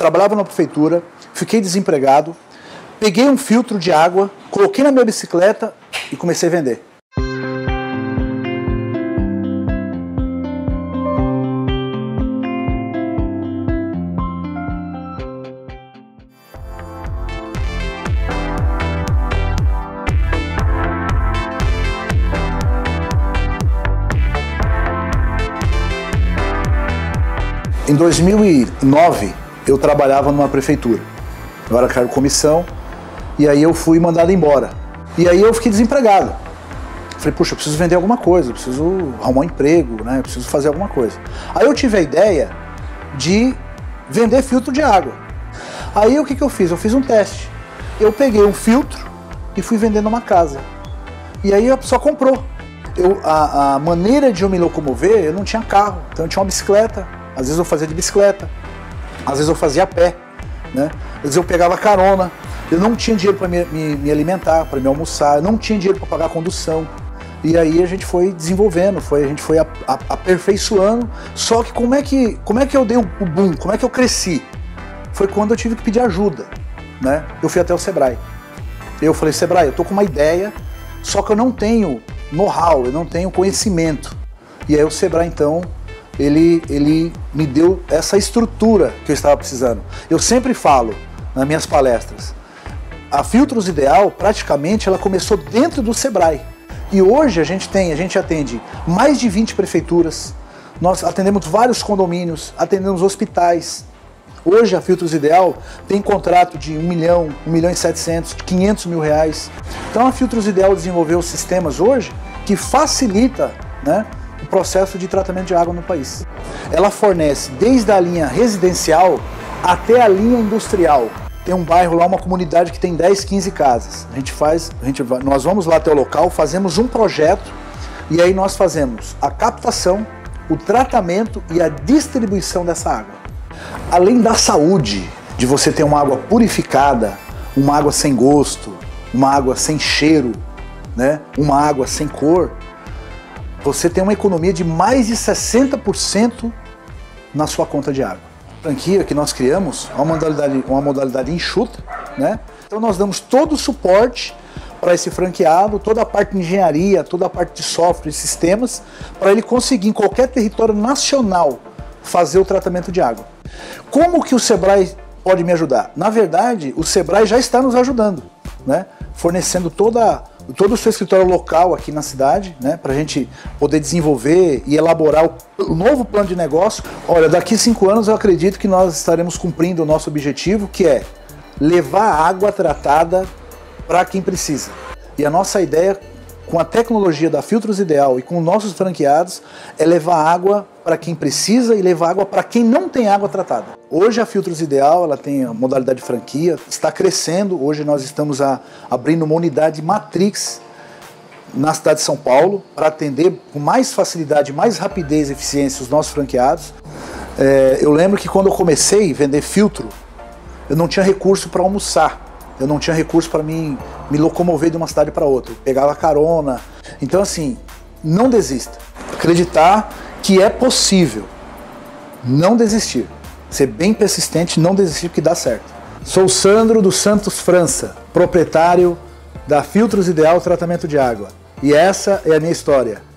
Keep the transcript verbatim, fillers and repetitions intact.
trabalhava na prefeitura, fiquei desempregado, peguei um filtro de água, coloquei na minha bicicleta e comecei a vender. Em dois mil e nove, eu trabalhava numa prefeitura. Eu era cargo de comissão, e aí eu fui mandado embora. E aí eu fiquei desempregado. Falei, puxa, eu preciso vender alguma coisa, eu preciso arrumar um emprego, né? Eu preciso fazer alguma coisa. Aí eu tive a ideia de vender filtro de água. Aí o que que eu fiz? Eu fiz um teste. Eu peguei um filtro e fui vender numa casa. E aí a pessoa comprou. Eu, a, a maneira de eu me locomover, eu não tinha carro, então eu tinha uma bicicleta. Às vezes eu fazia de bicicleta, às vezes eu fazia a pé, né? Às vezes eu pegava carona, eu não tinha dinheiro para me, me, me alimentar, para me almoçar, eu não tinha dinheiro para pagar a condução. E aí a gente foi desenvolvendo, foi, a gente foi a, a, aperfeiçoando, só que como é que, como é que eu dei o boom, como é que eu cresci? Foi quando eu tive que pedir ajuda, né? Eu fui até o Sebrae. Eu falei, Sebrae, eu tô com uma ideia, só que eu não tenho know-how, eu não tenho conhecimento. E aí o Sebrae então... Ele, ele me deu essa estrutura que eu estava precisando. Eu sempre falo nas minhas palestras, a Filtros Ideal praticamente ela começou dentro do Sebrae. E hoje a gente tem, a gente atende mais de vinte prefeituras, nós atendemos vários condomínios, atendemos hospitais. Hoje a Filtros Ideal tem contrato de um milhão, um milhão e setecentos, quinhentos mil reais. Então a Filtros Ideal desenvolveu sistemas hoje que facilita, né, o processo de tratamento de água no país. Ela fornece desde a linha residencial até a linha industrial. Tem um bairro lá, uma comunidade que tem dez, quinze casas. A gente faz, a gente vai, nós vamos lá até o local, fazemos um projeto e aí nós fazemos a captação, o tratamento e a distribuição dessa água. Além da saúde, de você ter uma água purificada, uma água sem gosto, uma água sem cheiro, né? Uma água sem cor, você tem uma economia de mais de sessenta por cento na sua conta de água. A franquia que nós criamos é uma modalidade, uma modalidade enxuta, né? Então nós damos todo o suporte para esse franqueado, toda a parte de engenharia, toda a parte de software e sistemas, para ele conseguir em qualquer território nacional fazer o tratamento de água. Como que o Sebrae pode me ajudar? Na verdade, o Sebrae já está nos ajudando, né? Fornecendo toda todo o seu escritório local aqui na cidade, né, para a gente poder desenvolver e elaborar o, o novo plano de negócio. Olha, daqui a cinco anos eu acredito que nós estaremos cumprindo o nosso objetivo, que é levar água tratada para quem precisa. E a nossa ideia, com a tecnologia da Filtros Ideal e com nossos franqueados, é levar água para quem precisa e levar água para quem não tem água tratada. Hoje a Filtros Ideal ela tem a modalidade de franquia, está crescendo. Hoje nós estamos a, abrindo uma unidade Matrix na cidade de São Paulo para atender com mais facilidade, mais rapidez e eficiência os nossos franqueados. É, eu lembro que quando eu comecei a vender filtro, eu não tinha recurso para almoçar. Eu não tinha recurso para me, me locomover de uma cidade para outra. Eu pegava carona. Então, assim, não desista. Acreditar que é possível. Não desistir. Ser bem persistente, não desistir, que dá certo. Sou o Sandro dos Santos França, proprietário da Filtros Ideal Tratamento de Água. E essa é a minha história.